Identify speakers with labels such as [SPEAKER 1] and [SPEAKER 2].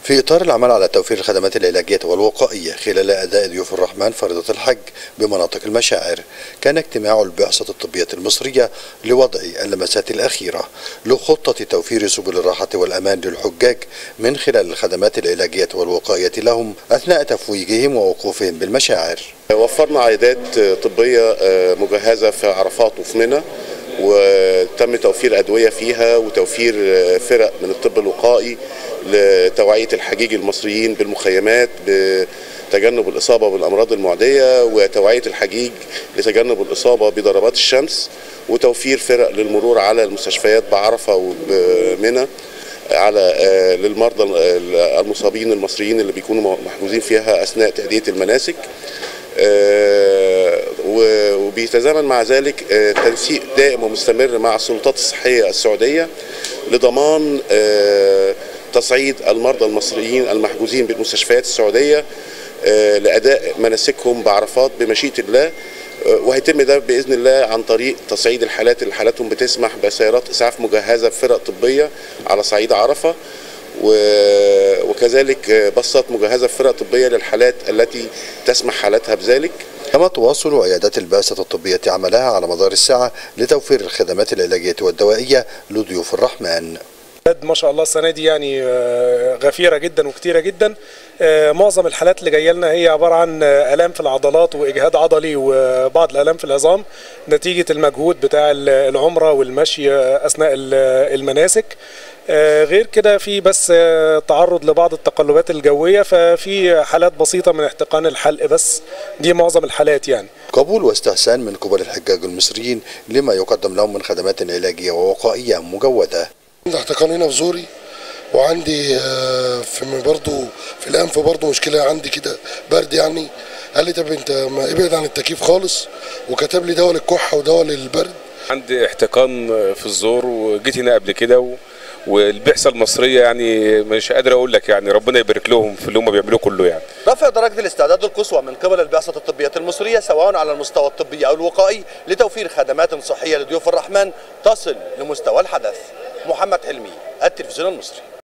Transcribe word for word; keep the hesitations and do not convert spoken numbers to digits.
[SPEAKER 1] في إطار العمل على توفير الخدمات العلاجية والوقائية خلال أداء ضيوف الرحمن فريضة الحج بمناطق المشاعر، كان اجتماع البعثة الطبية المصرية لوضع اللمسات الأخيرة لخطة توفير سبل الراحة والأمان للحجاج من خلال الخدمات العلاجية والوقائية لهم أثناء تفويجهم ووقوفهم بالمشاعر.
[SPEAKER 2] وفرنا عيادات طبية مجهزة في عرفات وفي منى، وتم توفير أدوية فيها وتوفير فرق من الطب الوقائي لتوعية الحجيج المصريين بالمخيمات بتجنب الإصابة بالأمراض المعدية، وتوعية الحجيج لتجنب الإصابة بضربات الشمس، وتوفير فرق للمرور على المستشفيات بعرفة وبمنى على للمرضى المصابين المصريين اللي بيكونوا محجوزين فيها أثناء تأدية المناسك. وبيتزامن مع ذلك تنسيق دائم ومستمر مع السلطات الصحية السعودية لضمان تصعيد المرضى المصريين المحجوزين بالمستشفيات السعودية لأداء مناسكهم بعرفات بمشيئة الله، وهيتم ده بإذن الله عن طريق تصعيد الحالات اللي حالاتهم بتسمح بسيارات إسعاف مجهزة بفرق طبية على صعيد عرفة، وكذلك باصات مجهزة بفرق طبية للحالات التي تسمح حالتها بذلك.
[SPEAKER 1] كما تواصل عيادات البعثة الطبية عملها على مدار الساعة لتوفير الخدمات العلاجية والدوائية لضيوف الرحمن.
[SPEAKER 3] ما شاء الله السنة دي يعني غفيرة جدا وكتيرة جدا. معظم الحالات اللي جايه لنا هي عبارة عن آلام في العضلات وإجهاد عضلي وبعض الآلام في العظام نتيجة المجهود بتاع العمرة والمشي أثناء المناسك. غير كده في بس تعرض لبعض التقلبات الجوية، ففي حالات بسيطة من احتقان الحلق، بس دي معظم الحالات يعني.
[SPEAKER 1] قبول واستحسان من قبل الحجاج المصريين لما يقدم لهم من خدمات علاجية ووقائية مجودة.
[SPEAKER 4] احتقان هنا في زوري، وعندي في برضه في الانف برضه مشكله، عندي كده برد يعني. قال لي طب انت ما ابعد عن التكييف خالص، وكتب لي دواء للكحه ودواء للبرد.
[SPEAKER 5] عندي احتقان في الزور وجيت هنا قبل كده، و... والبعثه المصريه يعني مش قادر اقول لك، يعني ربنا يبارك لهم في اللي هم بيعملوه كله. يعني
[SPEAKER 6] رفع درجه الاستعداد القصوى من قبل البعثه الطبيه المصريه سواء على المستوى الطبي او الوقائي لتوفير خدمات صحيه لضيوف الرحمن تصل لمستوى الحدث. محمد حلمي، التلفزيون المصري.